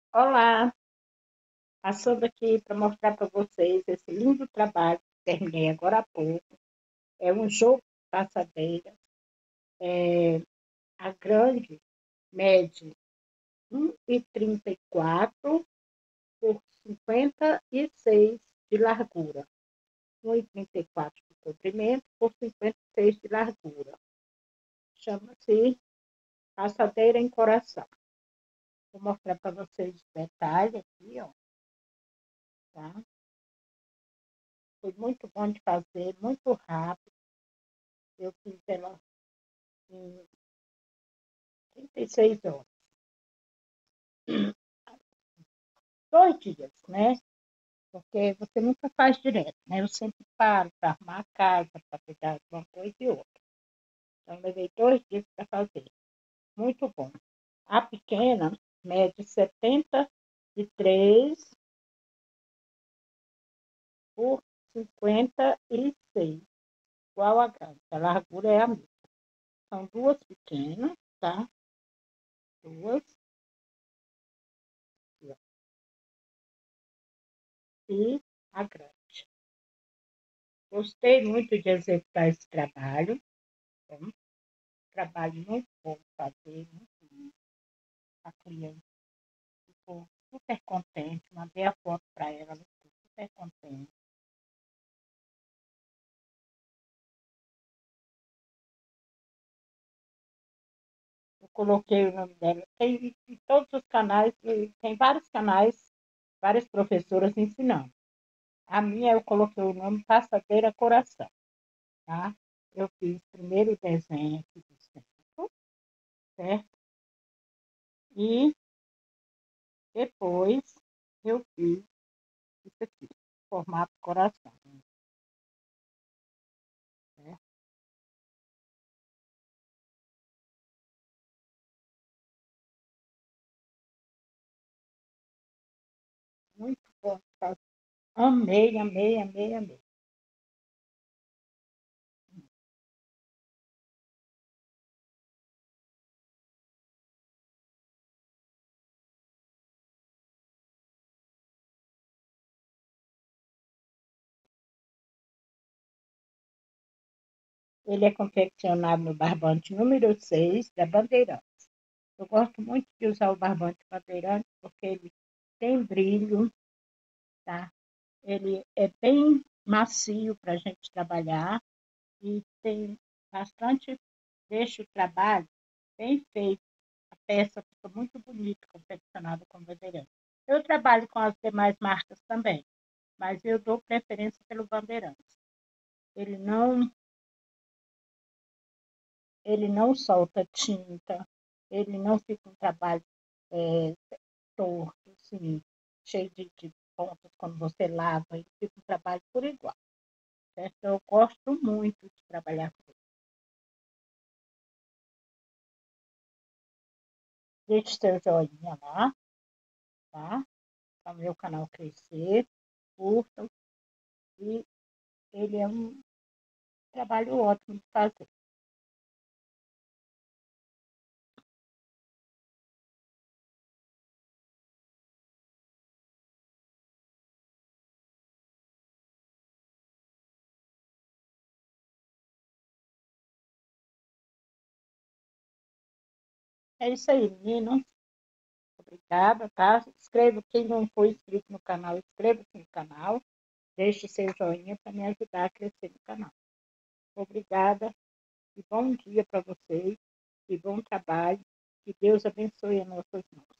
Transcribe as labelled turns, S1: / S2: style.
S1: Olá, passando aqui para mostrar para vocês esse lindo trabalho que terminei agora há pouco. É um jogo de passadeira. A grande mede 1,34 por 56 de largura. 1,34 de comprimento por 56 de largura. Chama-se passadeira em coração. Vou mostrar para vocês os detalhes aqui, ó, tá? Foi muito bom de fazer, muito rápido. Eu fiz ela em 36 horas. 2 dias, né? Porque você nunca faz direto, né? Eu sempre paro para arrumar a casa, para cuidar de uma coisa e outra. Então, levei 2 dias para fazer. Muito bom. A pequena mede 73 por 56, igual a grande. A largura é a mesma. São duas pequenas, tá? Duas. E a grande. Gostei muito de executar esse trabalho. É um trabalho muito bom de fazer, muito bom. A cliente ficou super contente. Mandei a foto para ela, ela ficou super contente. Eu coloquei o nome dela. Tem em todos os canais, tem vários canais, várias professoras ensinando. A minha eu coloquei o nome Passadeira Coração, tá? Eu fiz primeiro o desenho aqui do centro, certo? E depois eu fiz isso aqui, formato coração, certo? Muito bom. Amei, amei, amei, amei. Ele é confeccionado no barbante número 6 da Bandeirante. Eu gosto muito de usar o barbante Bandeirante porque ele tem brilho, tá? Ele é bem macio para a gente trabalhar e tem bastante, deixa o trabalho bem feito. A peça fica muito bonita, confeccionada com Bandeirante. Eu trabalho com as demais marcas também, mas eu dou preferência pelo Bandeirante. Ele não Ele não solta tinta, ele não fica um trabalho é, torto, assim, cheio de pontas quando você lava, ele fica um trabalho por igual, certo? Eu gosto muito de trabalhar com ele. Deixe seu joinha lá, tá? Para o meu canal crescer, curta, e ele é um trabalho ótimo de fazer. É isso aí, meninos. Obrigada, tá? Inscreva, quem não for inscrito no canal, inscreva-se no canal. Deixe seu joinha para me ajudar a crescer no canal. Obrigada e bom dia para vocês e bom trabalho. Que Deus abençoe as nossas mãos.